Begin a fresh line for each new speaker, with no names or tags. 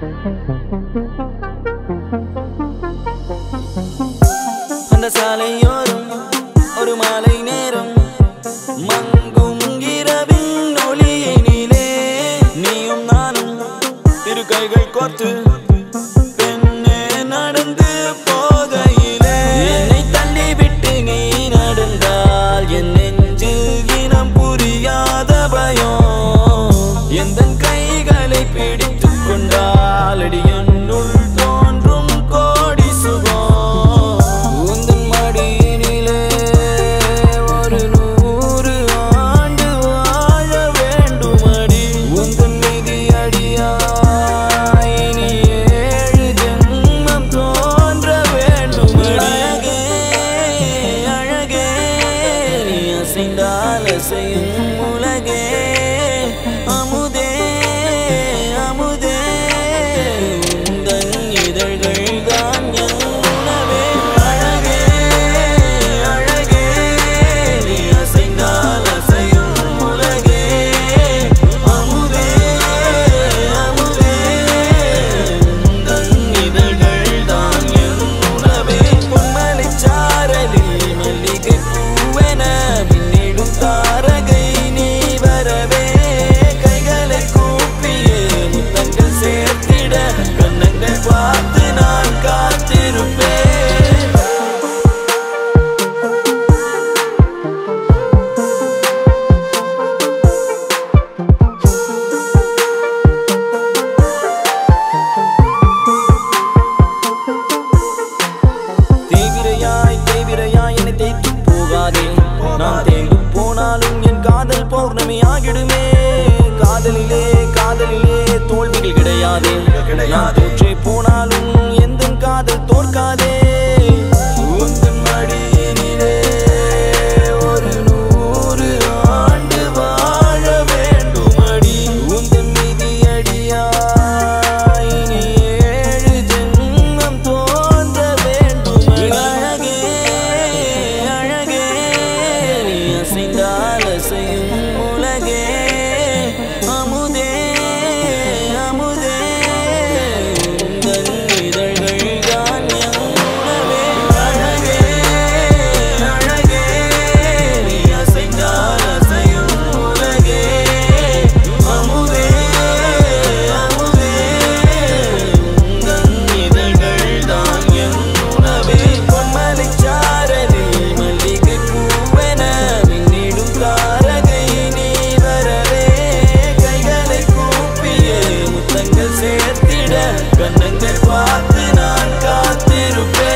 அந்த சாலையோரம் ஒரு மாலை நேரம் மங்கும் இரவின் ஒளியினிலே நீயும் நானும் இரு கைகள் கோர்த்து பெண்ணே நடந்து போகையிலே என்னை தள்ளிவிட்டு நீ நடந்தால் என் நெஞ்சில் இனம் புரியாத பயம் எந்தன் கைகளை பிடித்துக் கொண்டால் அடி என்னுள் தோன்றும் கோடி சுகம் உந்தன் மடியினிலே ஒரு 100 ஆண்டு வாழ வேண்டுமடி உந்தன் மீதி அடியாய் இனி 7 ஜென்மம் தோன்ற வேண்டுமடி அழகே அழகே நீ அசைந்தால் அசையும் உலகே அமுதே அமுதே உந்தன் இதழ்கள் தான் என் உணவே அழகே அழகே நீ அசைந்தால் அசையும் உலகே அமுதே அமுதே உந்தன் இதழ்கள் தான் என் உணவே பொன்மலைச் சாரலில் மல்லிகை பூவென மின்னிடும் தாரகை நீ வரவே கைகளை கூப்பியே முத்தங்கள் சேர்த்திட கண்ணங்கள் பார்த்து நான் காத்திருப்பேன் தேவிரையாய் என்னை தேய்த்து போகாதே நான் தேய்ந்து போனாலும் என் காதல் பௌர்ணமி ஆகிடுமே காதலிலே தோல்விகள் கிடையாதே நான் தோற்றே போனாலும் எந்த காதல் தோற்காதே உந்தன் மடியினிலே ஒரு 100 ஆண்டு வாழ வேண்டுமடி உந்தன் மீதி அடியாய் இனி 7 ஜென்மம் தோன்ற வேண்டுமடி அழகே அழகே நீ அசைந்தால் அசையும் உலகே அமுதே அமுதே உந்தன் இதழ்கள் தான் என் உணவே அழகே அழகே நீ அசைந்தால் அசையும் உலகே அமுதே அமுதே உந்தன் இதழ்கள் தான் என் உணவே பொன்மலைச் சாரலில் மல்லிகை பூவென மின்னிடும் தாரகை நீ வரவே கைகளை கூப்பியே முத்தங்கள் சேர்த்திட கண்ணங்கள் பார்த்து நான் காத்திருப்பேன்